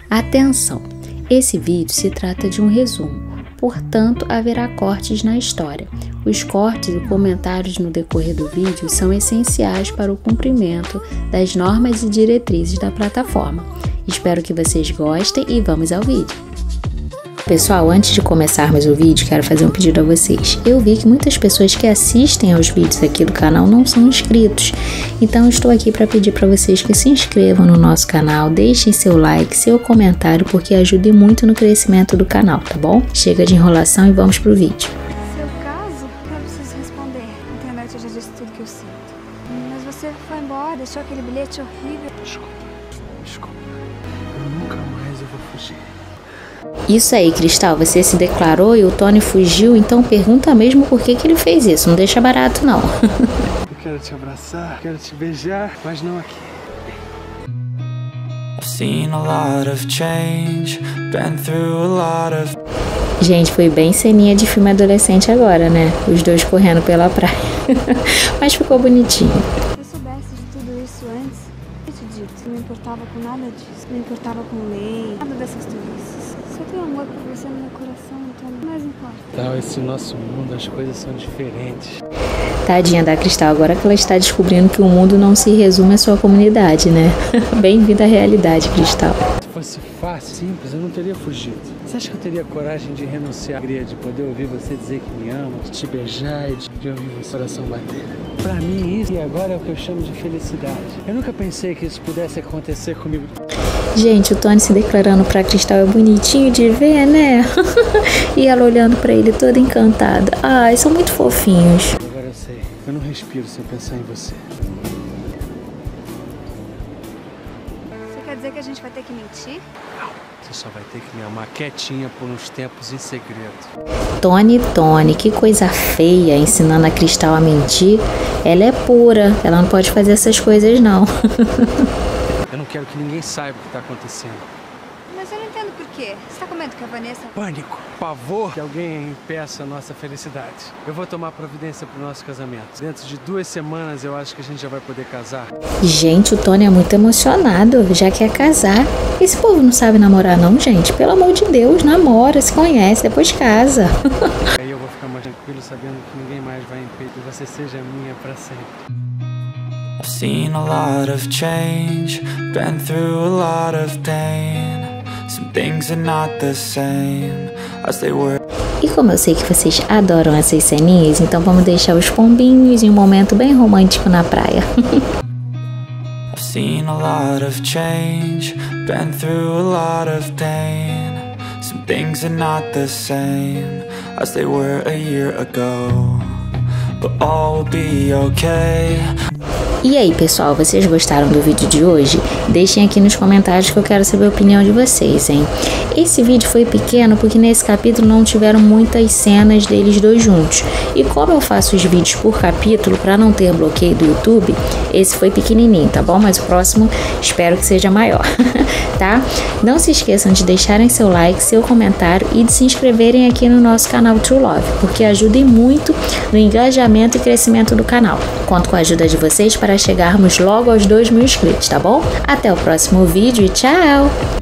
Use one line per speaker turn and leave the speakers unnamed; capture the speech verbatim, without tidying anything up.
Atenção! Esse vídeo se trata de um resumo, portanto haverá cortes na história. Os cortes e comentários no decorrer do vídeo são essenciais para o cumprimento das normas e diretrizes da plataforma. Espero que vocês gostem e vamos ao vídeo. Pessoal, antes de começarmos o vídeo, quero fazer um pedido a vocês. Eu vi que muitas pessoas que assistem aos vídeos aqui do canal não são inscritos. Então, estou aqui para pedir para vocês que se inscrevam no nosso canal, deixem seu like, seu comentário, porque ajuda muito no crescimento do canal, tá bom? Chega de enrolação e vamos pro vídeo.
Seu caso, eu preciso responder. Na internet eu já disse tudo que eu sinto. Mas você foi embora, deixou aquele bilhete horrível.
Desculpa, desculpa. Eu nunca mais eu vou fugir.
Isso aí, Cristal, você se declarou e o Tony fugiu, então pergunta mesmo por que que ele fez isso, não deixa barato não.
Eu quero te abraçar, quero te beijar, mas não aqui.
I've seen a lot of change, been through a lot of...
Gente, foi bem ceninha de filme adolescente agora, né? Os dois correndo pela praia. Mas ficou bonitinho.
Se eu soubesse de tudo isso antes, eu te dito, não me importava com nada disso, não me importava com lei, nada dessas tolices. Só tenho amor por você no meu coração, então não mais importa.
Então, esse nosso mundo, as coisas são diferentes.
Tadinha da Cristal, agora que ela está descobrindo que o mundo não se resume à sua comunidade, né? Bem-vinda à realidade, Cristal.
Se fosse fácil, simples, eu não teria fugido. Você acha que eu teria coragem de renunciar à alegria de poder ouvir você dizer que me ama, de te beijar e de ouvir o coração bater? Pra mim, isso e agora é o que eu chamo de felicidade. Eu nunca pensei que isso pudesse acontecer comigo.
Gente, o Tony se declarando pra Cristal é bonitinho de ver, né? E ela olhando pra ele toda encantada. Ai, são muito fofinhos.
Agora eu sei, eu não respiro sem pensar em você.
Você quer dizer que a gente vai ter que mentir?
Não, você só vai ter que me amar quietinha por uns tempos em segredo.
Tony, Tony, que coisa feia, ensinando a Cristal a mentir. Ela é pura, ela não pode fazer essas coisas não.
Eu não quero que ninguém saiba o que está acontecendo.
Mas eu não entendo por quê. Você tá com medo que a Vanessa...
Pânico, pavor que alguém impeça a nossa felicidade. Eu vou tomar providência pro nosso casamento. Dentro de duas semanas eu acho que a gente já vai poder casar.
Gente, o Tony é muito emocionado, já quer casar. Esse povo não sabe namorar não, gente. Pelo amor de Deus, namora, se conhece, depois casa.
Aí eu vou ficar mais tranquilo sabendo que ninguém mais vai impedir que você seja minha pra sempre.
I've seen a lot of change, been through a lot of pain. Some things are not the same as they were.
E como eu sei que vocês adoram essas ceninhas, então vamos deixar os pombinhos em um momento bem romântico na praia.
I've seen a lot of change, been through a lot of pain. Some things are not the same as they were a year ago. But all will be okay.
E aí, pessoal, vocês gostaram do vídeo de hoje? Deixem aqui nos comentários que eu quero saber a opinião de vocês, hein? Esse vídeo foi pequeno porque nesse capítulo não tiveram muitas cenas deles dois juntos. E como eu faço os vídeos por capítulo para não ter bloqueio do YouTube, esse foi pequenininho, tá bom? Mas o próximo espero que seja maior, tá? Não se esqueçam de deixarem seu like, seu comentário e de se inscreverem aqui no nosso canal True Love, porque ajudem muito no engajamento e crescimento do canal. Conto com a ajuda de vocês para chegarmos logo aos dois mil inscritos, tá bom? Até o próximo vídeo e tchau!